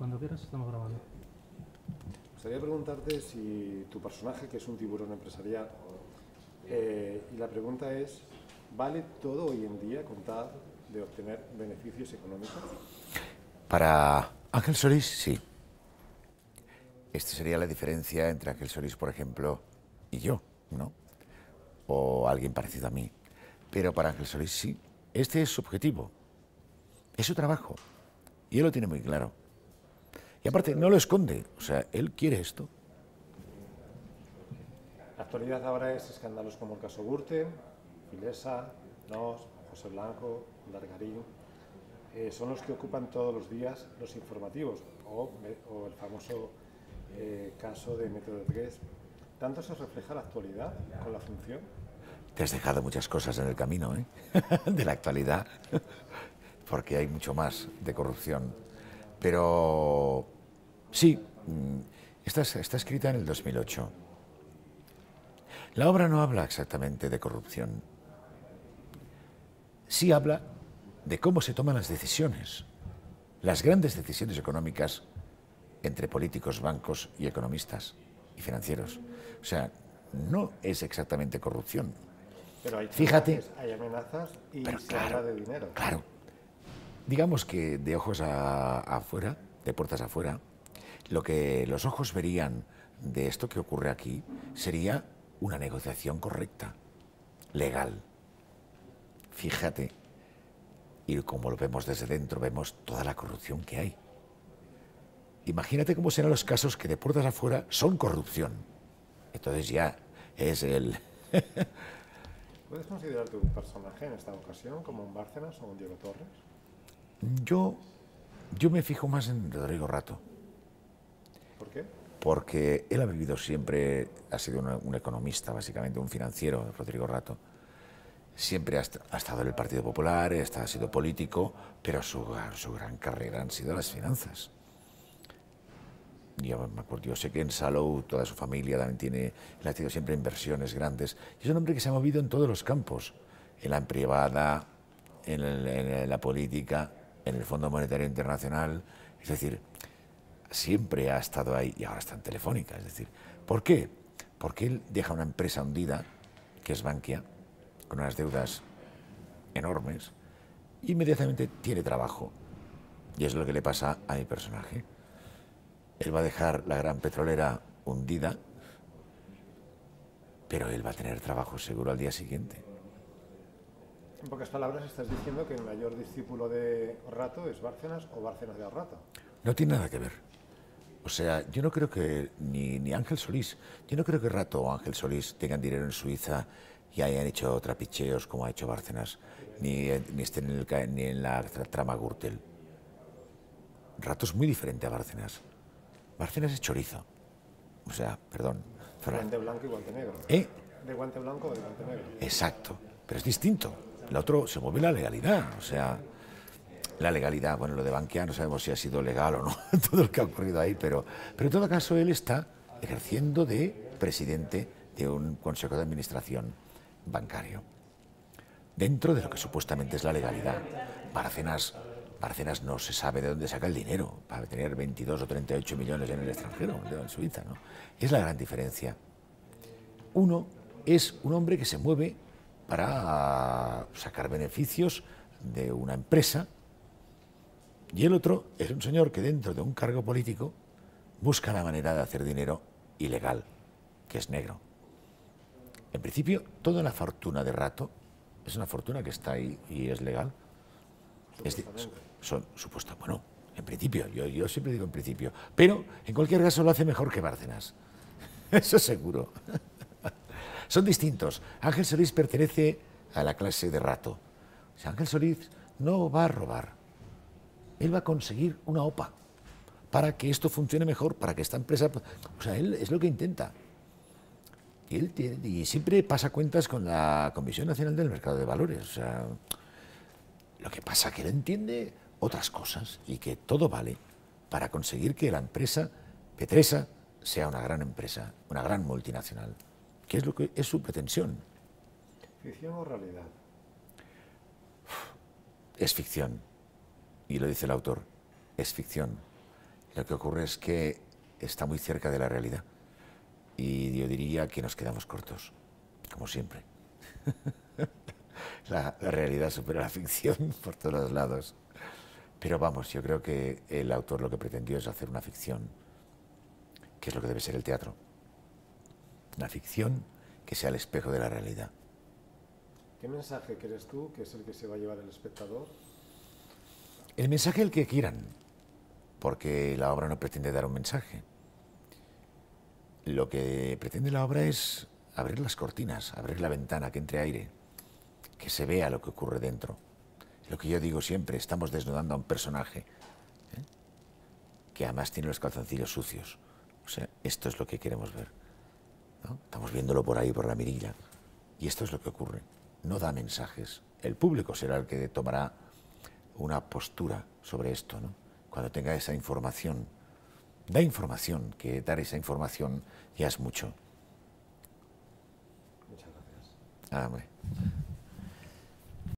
Cuando quieras, estamos grabando. Me gustaría preguntarte si tu personaje, que es un tiburón empresarial, y la pregunta es, ¿vale todo hoy en día con tal de obtener beneficios económicos? Para Ángel Solís, sí. Esta sería la diferencia entre Ángel Solís, por ejemplo, y yo, ¿no? O alguien parecido a mí. Pero para Ángel Solís, sí. Este es su objetivo. Es su trabajo. Y él lo tiene muy claro. Y aparte, no lo esconde. O sea, él quiere esto. La actualidad ahora es escándalos como el caso Gürtel, Filesa, Nos, José Blanco, Largarín. Son los que ocupan todos los días los informativos, o el famoso caso de Método 3. ¿Tanto se refleja la actualidad con la función? Te has dejado muchas cosas en el camino, ¿eh? De la actualidad, porque hay mucho más de corrupción. Pero sí, está escrita en el 2008. La obra no habla exactamente de corrupción. Sí habla de cómo se toman las decisiones, las grandes decisiones económicas entre políticos, bancos y economistas y financieros. O sea, no es exactamente corrupción. Pero hay Fíjate, chantajes, hay amenazas y pero se habla de dinero. Claro. Digamos que de ojos afuera, de puertas afuera, lo que los ojos verían de esto que ocurre aquí sería una negociación correcta, legal. Fíjate, y como lo vemos desde dentro, vemos toda la corrupción que hay. Imagínate cómo serán los casos que de puertas afuera son corrupción. Entonces ya es el... ¿Puedes considerarte un personaje en esta ocasión como un Bárcenas o un Diego Torres? Yo me fijo más en Rodrigo Rato. ¿Por qué? Porque él ha vivido siempre, ha sido un economista, básicamente, un financiero, Rodrigo Rato. Siempre ha estado en el Partido Popular, ha sido político, pero su gran carrera han sido las finanzas. Yo sé que en Salou toda su familia también él ha tenido siempre inversiones grandes. Y es un hombre que se ha movido en todos los campos, en la privada, en la política, en el Fondo Monetario Internacional. Es decir, siempre ha estado ahí y ahora está en Telefónica. Es decir, ¿por qué? Porque él deja una empresa hundida, que es Bankia, con unas deudas enormes, e inmediatamente tiene trabajo. Y es lo que le pasa a mi personaje. Él va a dejar la gran petrolera hundida, pero él va a tener trabajo seguro al día siguiente. En pocas palabras, estás diciendo que el mayor discípulo de Rato es Bárcenas o Bárcenas de Rato. No tiene nada que ver. O sea, yo no creo que ni Ángel Solís, yo no creo que Rato o Ángel Solís tengan dinero en Suiza y hayan hecho trapicheos como ha hecho Bárcenas, ni estén ni en la trama Gürtel. Rato es muy diferente a Bárcenas. Bárcenas es chorizo. O sea, perdón. Guante blanco y guante negro. De guante blanco o de guante negro. Exacto, pero es distinto. El otro se mueve la legalidad, o sea, la legalidad, bueno, lo de Bankia no sabemos si ha sido legal o no, todo lo que ha ocurrido ahí, pero en todo caso él está ejerciendo de presidente de un consejo de administración bancario, dentro de lo que supuestamente es la legalidad. Bárcenas no se sabe de dónde saca el dinero para tener 22 o 38 millones en el extranjero, en Suiza, ¿no? Es la gran diferencia. Uno es un hombre que se mueve para sacar beneficios de una empresa y el otro es un señor que dentro de un cargo político busca la manera de hacer dinero ilegal, que es negro. En principio, toda la fortuna de Rato es una fortuna que está ahí y es legal. Bueno, en principio, yo siempre digo en principio, pero en cualquier caso lo hace mejor que Bárcenas. Eso seguro. Son distintos. Ángel Solís pertenece a la clase de Rato. O sea, Ángel Solís no va a robar. Él va a conseguir una OPA para que esto funcione mejor, para que esta empresa... O sea, él es lo que intenta. Y siempre pasa cuentas con la Comisión Nacional del Mercado de Valores. O sea, lo que pasa es que él entiende otras cosas y que todo vale para conseguir que la empresa Petresa sea una gran empresa, una gran multinacional, que es lo que es su pretensión. ¿Ficción o realidad? Es ficción, y lo dice el autor, es ficción. Lo que ocurre es que está muy cerca de la realidad. Y yo diría que nos quedamos cortos, como siempre. La realidad supera la ficción por todos los lados. Pero vamos, yo creo que el autor lo que pretendió es hacer una ficción, que es lo que debe ser el teatro. Una ficción que sea el espejo de la realidad. ¿Qué mensaje crees tú que es el que se va a llevar el espectador? El mensaje el que quieran, porque la obra no pretende dar un mensaje. Lo que pretende la obra es abrir las cortinas, abrir la ventana, que entre aire, que se vea lo que ocurre dentro. Lo que yo digo siempre, estamos desnudando a un personaje, que además tiene los calzoncillos sucios. O sea, esto es lo que queremos ver, ¿no? Estamos viéndolo por ahí, por la mirilla. Y esto es lo que ocurre. No da mensajes. El público será el que tomará una postura sobre esto, ¿no? Cuando tenga esa información. Da información, que dar esa información ya es mucho. Muchas gracias. Ah, hombre.